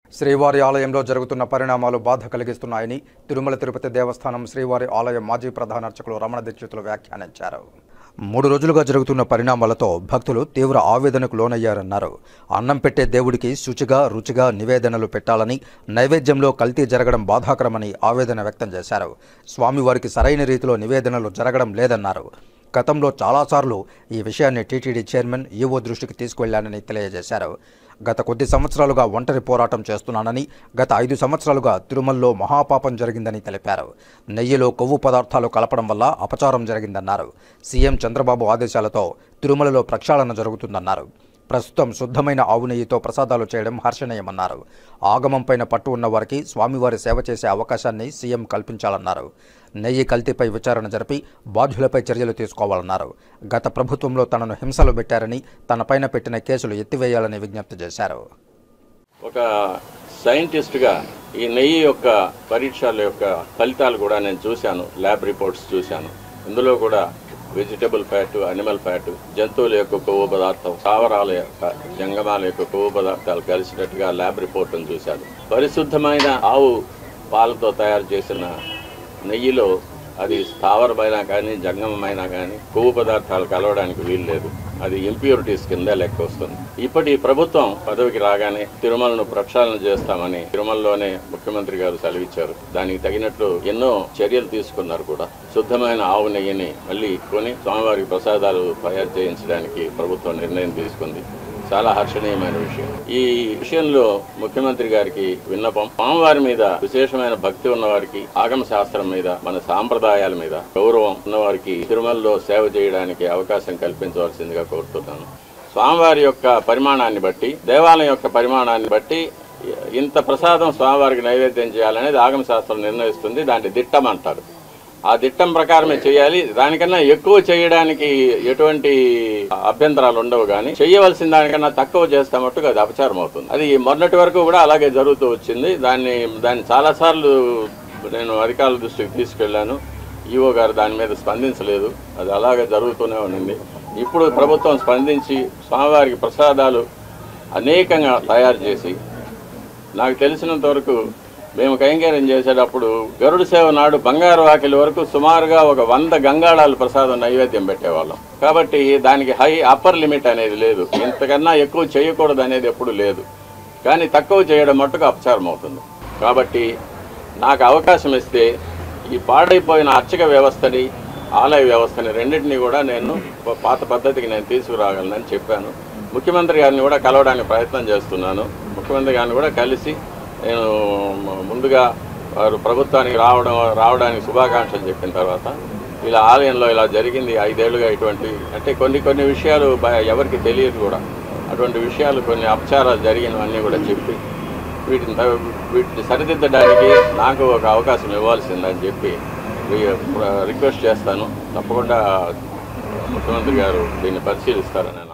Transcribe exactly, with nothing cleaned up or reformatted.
శ్రీవారి ఆలయంలో జరుగుతున్న పరిణామాలు బాధ కలిగిస్తున్నాయని తిరుమల తిరుపతి దేవస్థానం శ్రీవారి ఆలయం మాజీ ప్రధాన అర్చకులు రమణ దీక్షితులు వ్యాఖ్యానించారు. మూడు రోజులుగా జరుగుతున్న పరిణామాలతో భక్తులు తీవ్ర ఆవేదనకు లోనయ్యారన్నారు. అన్నం పెట్టే దేవుడికి శుచిగా రుచిగా నివేదనలు పెట్టాలని, నైవేద్యంలో కల్తీ జరగడం బాధాకరమని ఆవేదన వ్యక్తం చేశారు. స్వామివారికి సరైన రీతిలో నివేదనలు జరగడం లేదన్నారు. గతంలో చాలాసార్లు ఈ విషయాన్ని టీటీడీ చైర్మన్ ఈవో దృష్టికి తీసుకువెళ్లానని తెలియజేశారు. గత కొద్ది సంవత్సరాలుగా ఒంటరి పోరాటం చేస్తున్నానని, గత ఐదు సంవత్సరాలుగా తిరుమలలో మహాపాపం జరిగిందని తెలిపారు. నెయ్యిలో కొవ్వు పదార్థాలు కలపడం వల్ల అపచారం జరిగిందన్నారు. సీఎం చంద్రబాబు ఆదేశాలతో తిరుమలలో ప్రక్షాళన జరుగుతుందన్నారు. ప్రస్తుతం శుద్ధమైన ఆవు నెయ్యితో ప్రసాదాలు చేయడం హర్షణీయమన్నారు. ఆగమంపైన పట్టు ఉన్న వారికి స్వామివారి సేవ చేసే అవకాశాన్ని సీఎం కల్పించాలన్నారు. నెయ్యి కల్తీపై విచారణ జరిపి బాధ్యులపై చర్యలు తీసుకోవాలన్నారు. గత ప్రభుత్వంలో తనను హింసలు పెట్టారని, తనపైన పెట్టిన కేసులు ఎత్తివేయాలని విజ్ఞప్తి చేశారు. ఒక సైంటిస్ట్గా ఈ నెయ్యి యొక్క పరీక్షల యొక్క ఫలితాలు కూడా నేను చూశాను, ల్యాబ్ రిపోర్ట్స్ చూశాను. ఇందులో కూడా వెజిటబుల్ ఫ్యాట్, అనిమల్ ఫ్యాట్, జంతువుల యొక్క కొవ్వు పదార్థం, స్థావరాల యొక్క జంగమాల యొక్క కొవ్వు పదార్థాలు కలిసినట్టుగా ల్యాబ్ రిపోర్ట్ను చూశాను. పరిశుద్ధమైన ఆవు పాలతో తయారు చేసిన నెయ్యిలో అది స్థావరమైనా కానీ జంగమైనా కానీ కొవ్వు పదార్థాలు కలవడానికి వీలు లేదు. అది ఇంప్యూరిటీస్ కింద లెక్క వస్తుంది. ఇప్పటి ప్రభుత్వం పదవికి రాగానే తిరుమలను ప్రక్షాళన చేస్తామని తిరుమలలోనే ముఖ్యమంత్రి గారు సెలవిచ్చారు. దానికి తగినట్లు ఎన్నో చర్యలు తీసుకున్నారు కూడా. శుద్ధమైన ఆవు నెయ్యిని మళ్ళీ కొని స్వామివారికి ప్రసాదాలు తయారు చేయించడానికి ప్రభుత్వం నిర్ణయం తీసుకుంది. చాలా హర్షణీయమైన విషయం. ఈ విషయంలో ముఖ్యమంత్రి గారికి విన్నపం, స్వామివారి మీద విశేషమైన భక్తి ఉన్నవారికి, ఆగమ శాస్త్రం మీద, మన సాంప్రదాయాల మీద గౌరవం ఉన్నవారికి తిరుమలలో సేవ చేయడానికి అవకాశం కల్పించవలసిందిగా కోరుతున్నాను. స్వామివారి యొక్క పరిమాణాన్ని బట్టి, దేవాలయం యొక్క పరిమాణాన్ని బట్టి ఇంత ప్రసాదం స్వామివారికి నైవేద్యం చేయాలనేది ఆగమ శాస్త్రం నిర్ణయిస్తుంది. దాన్ని దిట్టం అంటారు. ఆ దిట్టం ప్రకారమే చేయాలి. దానికన్నా ఎక్కువ చేయడానికి ఎటువంటి అభ్యంతరాలు ఉండవు. కానీ చేయవలసిన దానికన్నా తక్కువ చేస్తే మట్టుకు అది అపచారం అవుతుంది. అది మొన్నటి వరకు కూడా అలాగే జరుగుతూ వచ్చింది. దాన్ని దాన్ని చాలాసార్లు నేను అధికారుల దృష్టికి తీసుకెళ్లాను. ఈవో గారు దాని మీద స్పందించలేదు. అది అలాగే జరుగుతూనే ఉంది. ఇప్పుడు ప్రభుత్వం స్పందించి స్వామివారికి ప్రసాదాలు అనేకంగా తయారు చేసి, నాకు తెలిసినంత వరకు మేము కైంకర్యం చేసేటప్పుడు గరుడు సేవ నాడు బంగారు వాకిలి వరకు సుమారుగా ఒక వంద గంగాళాలు ప్రసాదం నైవేద్యం పెట్టేవాళ్ళం. కాబట్టి దానికి హై అప్పర్ లిమిట్ అనేది లేదు. ఇంతకన్నా ఎక్కువ చేయకూడదు అనేది ఎప్పుడు లేదు. కానీ తక్కువ చేయడం మట్టుకు అపచారం అవుతుంది. కాబట్టి నాకు అవకాశం ఇస్తే ఈ పాడైపోయిన అర్చక వ్యవస్థని, ఆలయ వ్యవస్థని రెండింటినీ కూడా నేను పాత పద్ధతికి నేను తీసుకురాగలనని చెప్పాను. ముఖ్యమంత్రి గారిని కూడా కలవడానికి ప్రయత్నం చేస్తున్నాను. ముఖ్యమంత్రి గారిని కూడా కలిసి నేను ముందుగా వారు ప్రభుత్వానికి రావడం రావడానికి శుభాకాంక్షలు చెప్పిన తర్వాత, ఇలా ఆలయంలో ఇలా జరిగింది ఐదేళ్లుగా ఇటువంటి అంటే కొన్ని కొన్ని విషయాలు ఎవరికి తెలియదు కూడా. అటువంటి విషయాలు కొన్ని అపచారాలు జరిగినవన్నీ కూడా చెప్పి వీటిని వీటిని సరిదిద్దడానికి నాకు ఒక అవకాశం ఇవ్వాల్సిందని చెప్పి రిక్వెస్ట్ చేస్తాను. తప్పకుండా ముఖ్యమంత్రి గారు దీన్ని పరిశీలిస్తారని